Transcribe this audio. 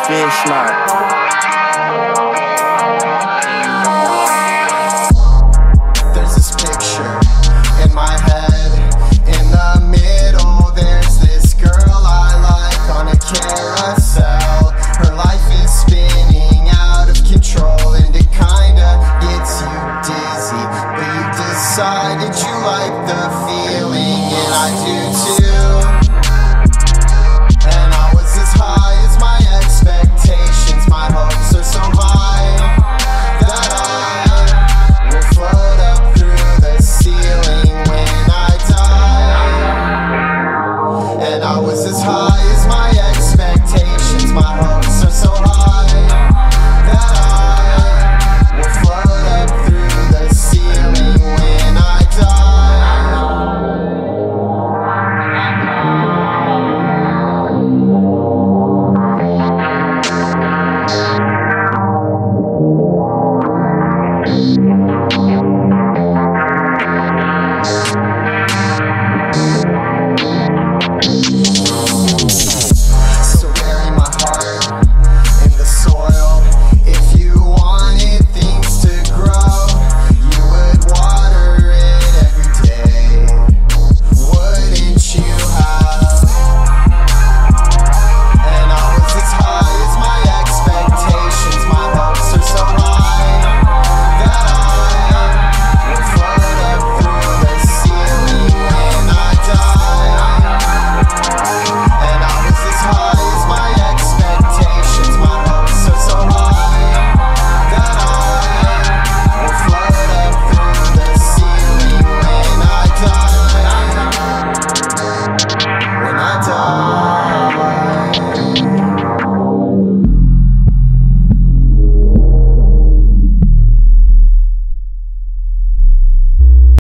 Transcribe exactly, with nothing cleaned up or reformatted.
fish knot. There's this picture in my head. In the middle, there's this girl I like on a carousel. Her life is spinning out of control, and it kinda gets you dizzy. But you decided you like the feeling, and I do too.